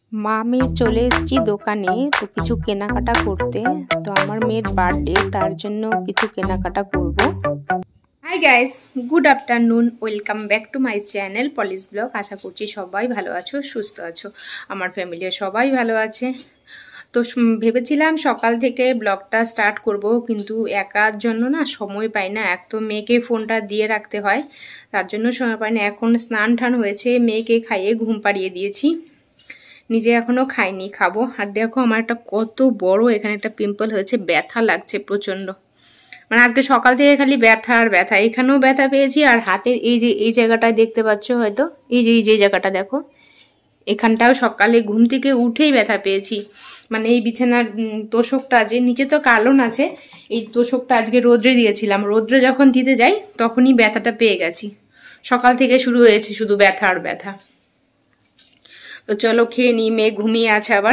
মা মেয়ে চলে এসেছি দোকানে তো কিছু কেনাকাটা করতে। তো আমার মেয়ের বার্থডে, তার জন্য কিছু কেনাকাটা করব। Hi guys, good afternoon, welcome back to my channel পলিস ব্লগ। আশা করছি সবাই ভালো আছো, সুস্থ আছো। আমার ফ্যামিলিও সবাই ভালো আছে। তো ভেবেছিলাম সকাল থেকে ব্লগটা স্টার্ট করব, কিন্তু একার জন্য না সময় পাই না। এক তো মেয়েকে ফোনটা দিয়ে রাখতে হয়, তার জন্য সময় পাই না। এখন স্নান টান হয়েছে, মেয়েকে খাইয়ে ঘুম পাড়িয়ে দিয়েছি, নিজে এখনো খাইনি, খাবো। আর দেখো আমার একটা কত বড় এখানে একটা পিম্পল হয়েছে, ব্যথা লাগছে প্রচন্ড। মানে আজকে সকাল থেকে খালি ব্যথা আর ব্যথা, এখানেও ব্যথা পেয়েছি। আর হাতের এই জায়গাটায় দেখতে পাচ্ছ হয়তো, এই যে জায়গাটা দেখো, এখানটাও সকালে ঘুম থেকে উঠেই ব্যথা পেয়েছি। মানে এই বিছানার তোষকটা আছে, নিচে তো কার্টন আছে, এই তোষকটা আজকে রোদ্রে দিয়েছিলাম, রোদ্রে যখন দিতে যাই তখনই ব্যথাটা পেয়ে গেছি। সকাল থেকে শুরু হয়েছে শুধু ব্যথা আর ব্যথা। তো চলো খেয়ে নিই, মেয়ে ঘুমিয়ে আছে আবার।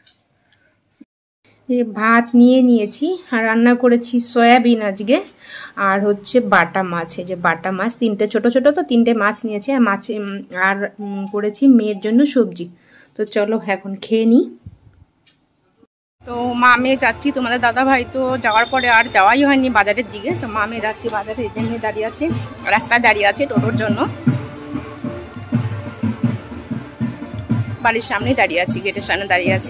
ভাত নিয়েছি আর রান্না করেছি সয়াবিন আজকে, আর হচ্ছে বাটা মাছ। এই যে বাটা মাছ, তিনটে ছোট ছোট, তো তিনটে মাছ নিয়েছি। আর মাছ আর করেছি মেয়ের জন্য সবজি। তো চলো এখন খেয়ে নিই। তো মা মেয়ে যাচ্ছি, তোমাদের দাদা ভাই তো যাওয়ার পরে আর যাওয়াই হয়নি বাজারের দিকে। তো মা মেয়ে যাচ্ছি বাজারে। এই যে মেয়ে দাঁড়িয়ে আছে, রাস্তায় দাঁড়িয়ে আছে টোটোর জন্য। বাড়ির সামনেই দাঁড়িয়ে আছি, গেটের সামনে দাঁড়িয়ে আছি।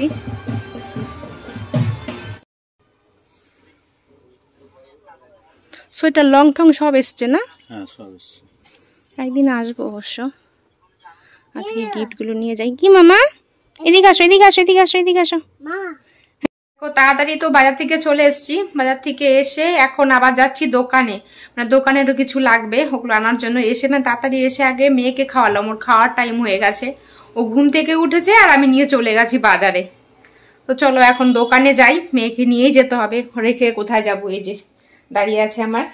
সোয়েটার লং টং সব এসছে না? হ্যাঁ সব এসছে। একদিন আসবো অবশ্য। আজকে গিফটগুলো নিয়ে যাই। কি মামা, এদিকে আসো, এদিকে আসো, এদিকে আসো, এদিকে আসো। তাড়াতাড়ি তো বাজার থেকে চলে এসেছি। বাজার থেকে এসে এখন আবার যাচ্ছি দোকানে, মানে দোকানেরও কিছু লাগবে, ওগুলো আনার জন্য। এসে না তাড়াতাড়ি এসে আগে মেয়েকে খাওয়ালাম, ওর খাওয়ার টাইম হয়ে গেছে, ও ঘুম থেকে উঠেছে আর আমি নিয়ে চলে গেছি বাজারে। তো চলো এখন দোকানে যাই, মেয়েকে নিয়েই যেতে হবে, রেখে কোথায় যাবো। এই যে দাঁড়িয়ে আছে আমার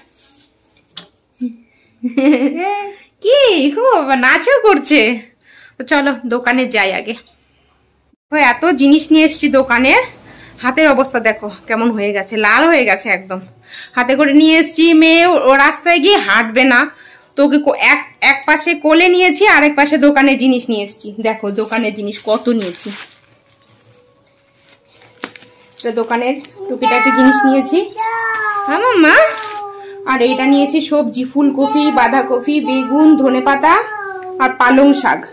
কি খুব নাচও করছে। তো চলো দোকানে যাই আগে। এত জিনিস নিয়ে এসছি দোকানের, হাতের অবস্থা দেখো কেমন হয়ে গেছে, লাল হয়ে গেছে একদম। হাতে করে নিয়ে এসছি, মেয়ে ও রাস্তায় গিয়ে হাঁটবে না, তো ওকে এক পাশে কোলে নিয়েছি, আরেক পাশে দোকানের জিনিস নিয়ে এসছি। দেখো দোকানের জিনিস কত নিয়েছি, দোকানের টুকিটাকি জিনিস নিয়েছি। হ্যাঁ মাম্মা। আর এইটা নিয়েছি সবজি, ফুলকপি, বাঁধাকপি, বেগুন, ধনেপাতা আর পালং শাক।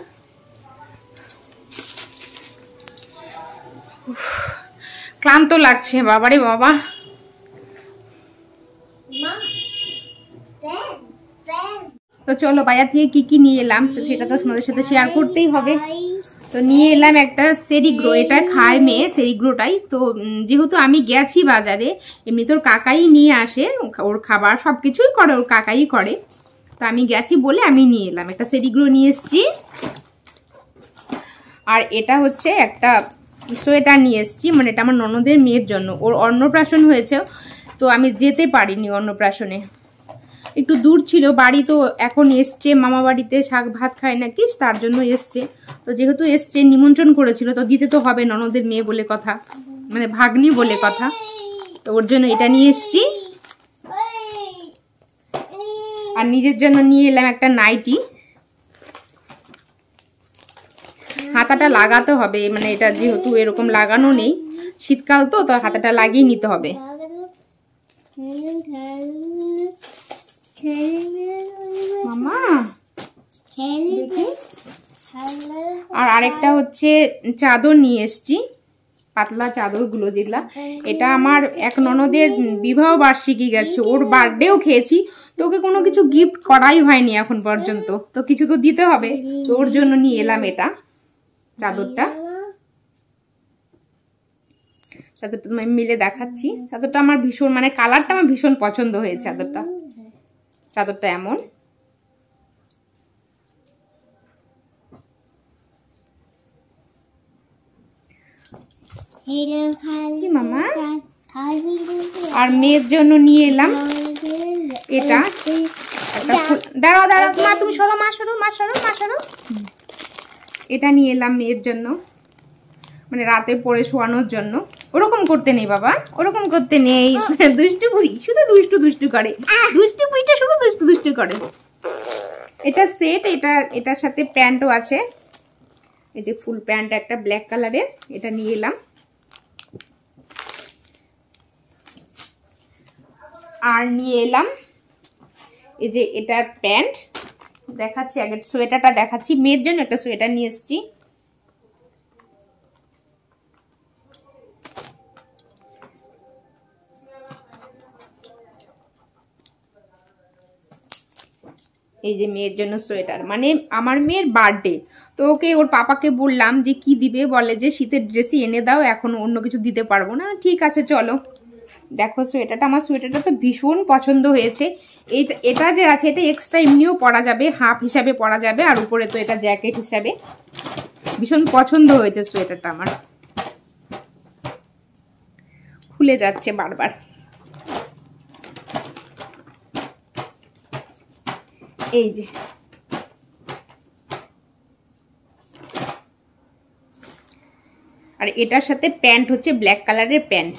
ক্লান্ত লাগছে বাবারে বাবা। তো চলো বাজার থেকে কি নিয়ে এলাম সেটা তো তোমাদের সাথে শেয়ার করতেই হবে। তো নিয়ে এলাম একটা সেরিগ্রো, এটা খায় মেয়ে, সেরিগ্রোটাই। তো যেহেতু আমি গেছি বাজারে, এমনি তোর কাকাই নিয়ে আসে, ওর খাবার সবকিছুই করে ওর কাকাই করে। তো আমি গেছি বলে আমি নিয়ে এলাম একটা সেরিগ্রো নিয়ে এসছি। আর এটা হচ্ছে একটা সোয়েটার নিয়ে এসছি, মানে এটা আমার ননদের মেয়ের জন্য, ওর অন্নপ্রাশন হয়েছে। তো আমি যেতে পারিনি অন্নপ্রাশনে, একটু দূর ছিল বাড়ি। তো এখন এসছে মামা বাড়িতে, শাক ভাত খায় নাকি, তার জন্য এসছে। তো যেহেতু এসছে, নিমন্ত্রণ করেছিল, তো দিতে তো হবে, ননদের মেয়ে বলে কথা, মানে ভাগ্নি বলে কথা। তো ওর জন্য এটা নিয়ে এসছি। আর নিজের জন্য নিয়ে এলাম একটা নাইটি। হাতাটা লাগাতে হবে, মানে এটা যেহেতু এরকম লাগানো নেই, শীতকাল তো, তো হাতাটা লাগিয়ে নিতে হবে। মামা আর আরেকটা হচ্ছে চাদর নিয়ে এসছি, পাতলা চাদরগুলো যেগুলা। এটা আমার এক ননদের বিবাহ বার্ষিকী গেছে, ওর বার্থডেও খেয়েছি, তো ওকে কোনো কিছু গিফট করাই হয়নি এখন পর্যন্ত, তো কিছু তো দিতে হবে। তো ওর জন্য নিয়ে এলাম এটা চাদরটা। চাদরটা আমি মিলে দেখাচ্ছি। চাদরটা আমার ভীষণ, মানে কালারটা আমার ভীষণ পছন্দ হয়েছে। চাদরটা এমন। মামা আর মেয়ের জন্য নিয়ে এলাম এটা একটা, দাঁড়াও মা, তুমি সরো, মা সরো। এটা নিয়ে এলাম মেয়ের জন্য, মানে রাতে পরে শোয়ানোর জন্য। ওরকম করতে নেই বাবা, ওরকম করতে নেই, দুষ্টু বুড়ি শুধু দুষ্টু করে, দুষ্টু বুড়িটা শুধু দুষ্টু করে। এটা সেট, এটার সাথে প্যান্টও আছে। এই যে ফুল প্যান্ট একটা ব্ল্যাক কালারের, এটা নিয়ে এলাম। আর নিয়ে এলাম এই যে এটার প্যান্ট, দেখাচ্ছি আগে সোয়েটারটা দেখাচ্ছি। মেয়ের জন্য একটা সোয়েটার নিয়ে এসেছি। এই যে মেয়ের জন্য সোয়েটার, মানে আমার মেয়ের বার্থডে, তো ওকে ওর পাপাকে বললাম যে কি দিবে, বলে যে শীতের ড্রেসই এনে দাও, এখন অন্য কিছু দিতে পারবো না। ঠিক আছে চলো। দেখো সোয়েটারটা, আমার সোয়েটারটা তো ভীষণ পছন্দ হয়েছে। এটা যে আছে এটা এক্সট্রা এমনিও পরা যাবে, হাফ হিসাবে পরা যাবে, আর উপরে তো এটা জ্যাকেট হিসাবে। ভীষণ পছন্দ হয়েছে সোয়েটারটা আমার। খুলে যাচ্ছে বারবার। এই যে আর এটার সাথে প্যান্ট হচ্ছে ব্ল্যাক কালারের প্যান্ট।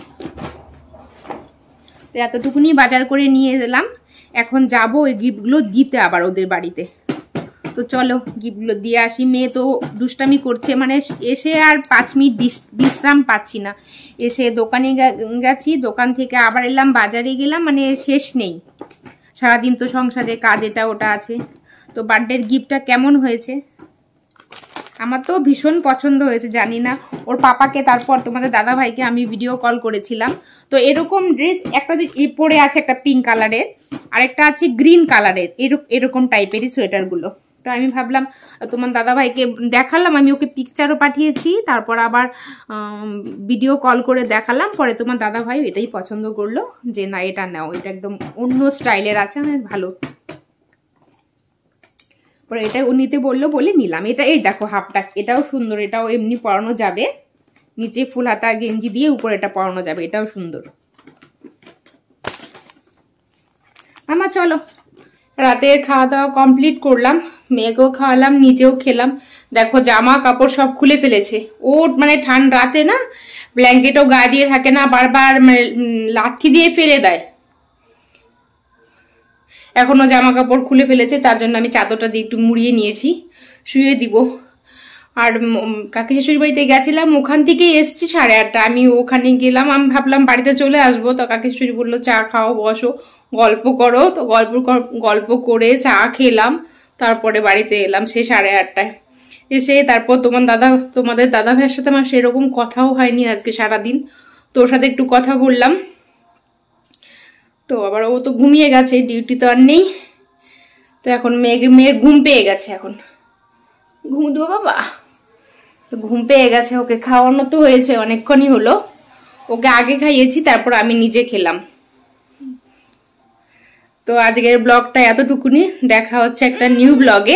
তো এতটুকুনি বাজার করে নিয়ে এলাম। এখন যাব ওই গিফটগুলো দিতে আবার ওদের বাড়িতে। তো চলো গিফটগুলো দিয়ে আসি। মেয়ে তো দুষ্টামি করছে, মানে এসে আর 5 মিনিট বিশ্রাম পাচ্ছি না। এসে দোকানে গেছি, দোকান থেকে আবার এলাম, বাজারে গেলাম, মানে শেষ নেই। সারাদিন তো সংসারে কাজ এটা ওটা আছে। তো বার্থডের গিফটটা কেমন হয়েছে? আমার তো ভীষণ পছন্দ হয়েছে। জানি না ওর পাপাকে, তারপর তোমাদের দাদা ভাইকে আমি ভিডিও কল করেছিলাম। তো এরকম ড্রেস একটা পরে আছে, একটা পিঙ্ক কালারের, আর একটা আছে গ্রিন কালারের, এরকম টাইপেরই সোয়েটারগুলো। তো আমি ভাবলাম তোমার দাদা ভাইকে দেখালাম, আমি ওকে পিকচারও পাঠিয়েছি, তারপর আবার ভিডিও কল করে দেখালাম। পরে তোমার দাদা ভাই এটাই পছন্দ করলো, যে না এটা নাও, এটা একদম অন্য স্টাইলের আছে, ভালো। পরে এটা ও নিতে বললো বলে নিলাম। এটা এই দেখো হাফটা, এটাও সুন্দর, এটাও এমনি পরানো যাবে, নিচে ফুল হাতা গেঞ্জি দিয়ে উপরে এটা পরানো যাবে, এটাও সুন্দর। আমার চলো রাতের খাওয়া দাওয়া কমপ্লিট করলাম, মেয়েকেও খাওয়ালাম, নিজেও খেলাম। দেখো জামা কাপড় সব খুলে ফেলেছে ও, মানে ঠান্ডা রাতে না ব্ল্যাঙ্কেটও গায়ে দিয়ে থাকে না, বারবার মানে লাথি দিয়ে ফেলে দেয়। এখনো জামা কাপড় খুলে ফেলেছে, তার জন্য আমি চাদরটা দিয়ে একটু মুড়িয়ে নিয়েছি, শুয়ে দিব। আর কাকি শাশুড়ির বাড়িতে গেছিলাম, ওখান থেকে এসছি 8:30। আমি ওখানে গেলাম, আমি ভাবলাম বাড়িতে চলে আসবো। তো কাকি শাশুড়ি বললো চা খাও, বসো, গল্প করো। তো গল্প করে চা খেলাম, তারপরে বাড়িতে এলাম সেই 8:30টায়। এসে তারপর তোমাদের দাদা ভাইয়ের সাথে আমার সেরকম কথাও হয়নি আজকে সারাদিন। তোর সাথে একটু কথা বললাম। তো আবার ও তো ঘুমিয়ে গেছে, ডিউটি তো আর নেই। তো এখন মেয়ের ঘুম পেয়ে গেছে, এখন ঘুম দেবো বাবা। তো ঘুম পেয়ে গেছে, ওকে খাওয়ানো তো হয়েছে, অনেকক্ষণই হলো। ওকে আগে খাইয়েছি, তারপর আমি নিজে খেলাম। তো আজকের ব্লগটা এতটুকুনি, দেখা হচ্ছে একটা নিউ ব্লগে।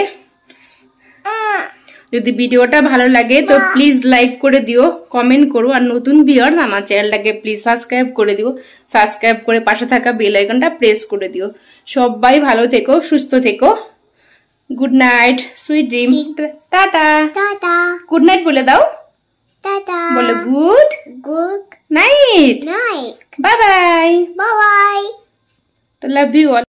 যদি ভিডিওটা ভালো লাগে তো প্লিজ লাইক করে দিও, কমেন্ট করো, আর নতুন ভিউয়ার্স আমার চ্যানেলটাকে প্লিজ সাবস্ক্রাইব করে দিও। সাবস্ক্রাইব করে পাশে থাকা বেল আইকনটা প্রেস করে দিও। সবাই ভালো থেকো, সুস্থ থেকো। Good night, sweet dream, tata tata. Good night বলে দাও, টাটা বলো, good night, bye bye, bye bye. তো লাভ ইউ অল।